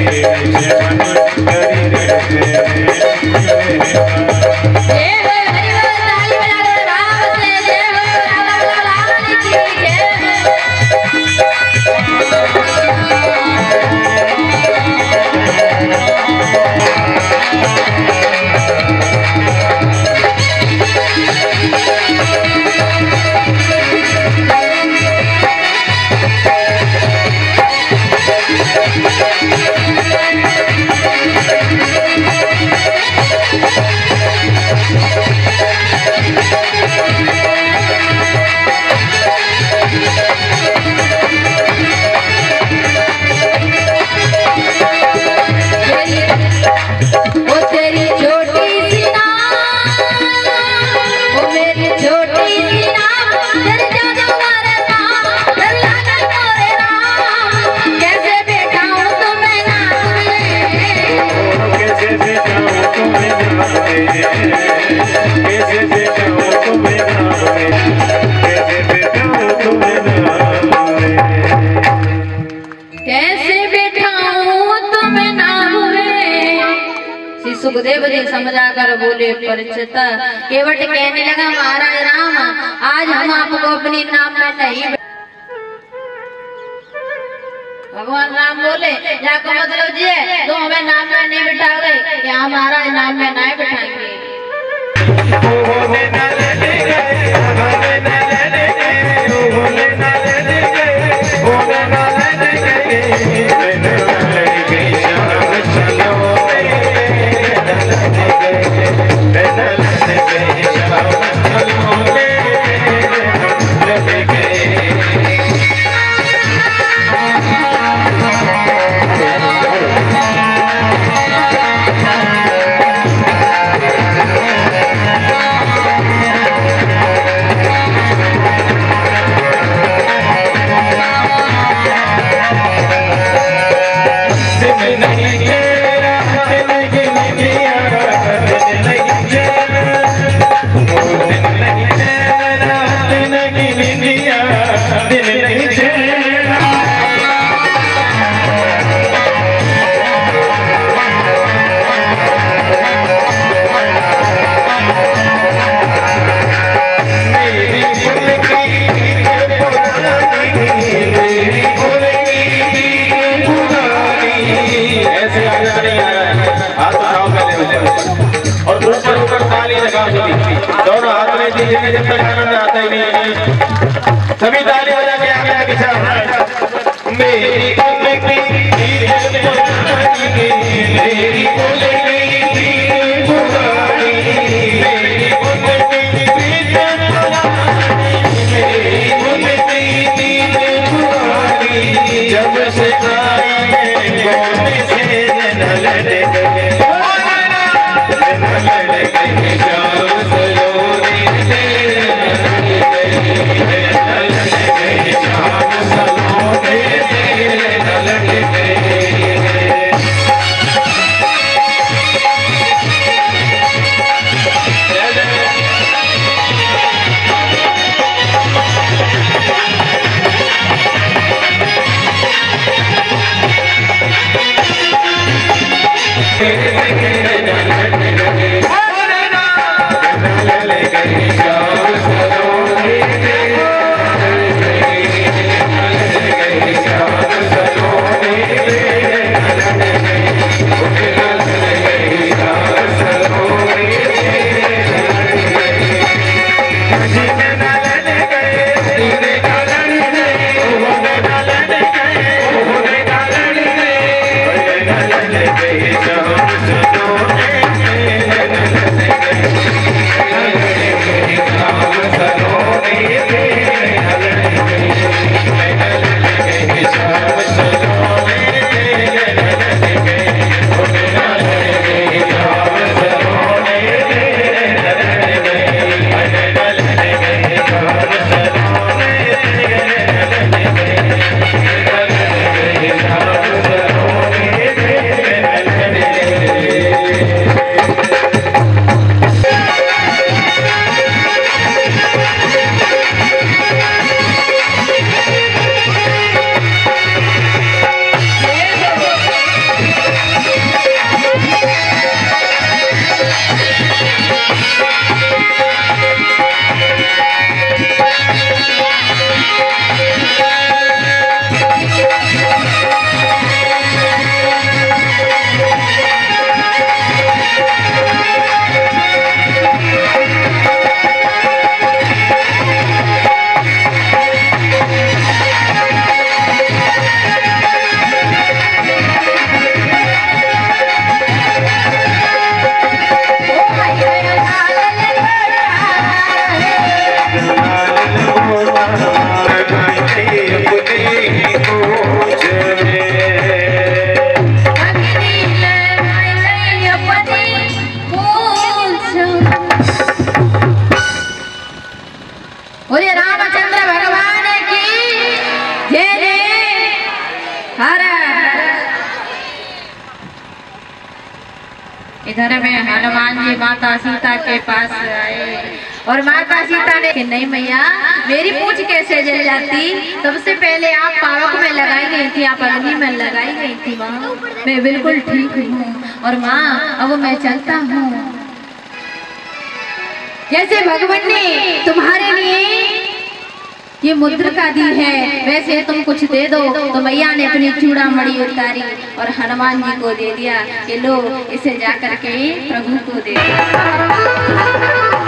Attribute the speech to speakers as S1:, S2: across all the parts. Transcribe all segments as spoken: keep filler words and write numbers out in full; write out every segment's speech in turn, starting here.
S1: सुखदेव जी समझा कर बोले परिचित केवट कहने लगा महाराज राम आज हम आपको अपने नाम में नहीं। भगवान राम बोले जाको मतलब जी है तो हमें नाम में नहीं बिठाओगे क्या हमारा नाम में नहीं बिठाएंगे। दोनों हाथ में दीजिए जब तक आनंद आता ही नहीं। सभी ताली बजा के आगे आगे चल। मेरी जब से इधर में हनुमान जी माता सीता के पास आए और माता सीता ने कि नहीं मैया मेरी पूंछ कैसे जल जाती, सबसे पहले आप पावक में लगाई गई थी, आप अग्नि में लगाई गई थी माँ, मैं बिल्कुल ठीक हूँ और माँ अब मैं चलता हूँ। जैसे भगवान ने तुम्हारे लिए ये मुद्रिका दी है वैसे तुम कुछ दे दो, तो मैया ने अपनी चूड़ा मणि उतारी और हनुमान जी को दे दिया कि लो इसे जाकर के प्रभु को दे दिया।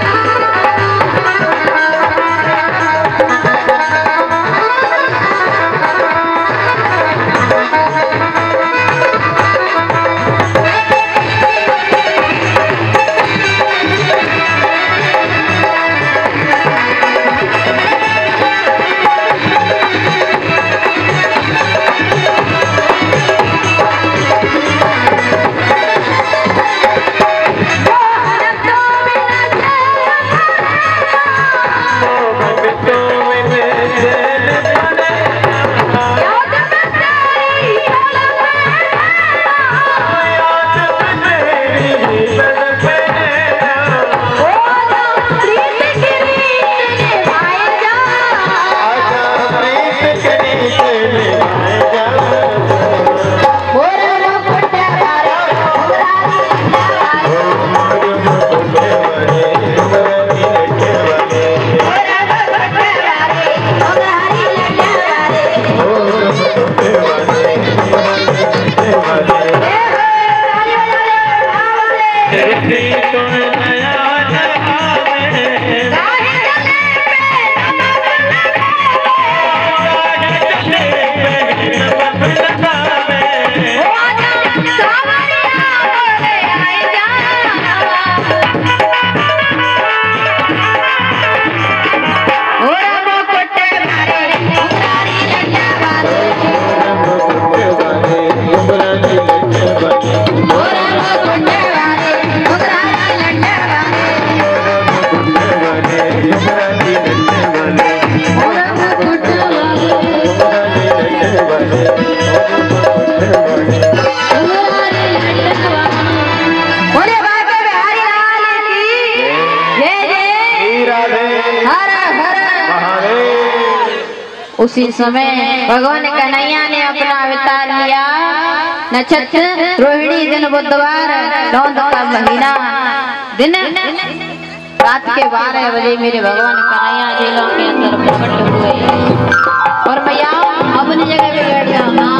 S1: उसी समय भगवान कन्हैया ने अपना अवतार लिया। नक्षत्र रोहिणी दिन बुधवार नौंद का महीना दिन रात के बारह बजे मेरे भगवान कन्हैया जेलों के अंदर प्रकट हुए और मैया अपनी जगह पे बैठ गया।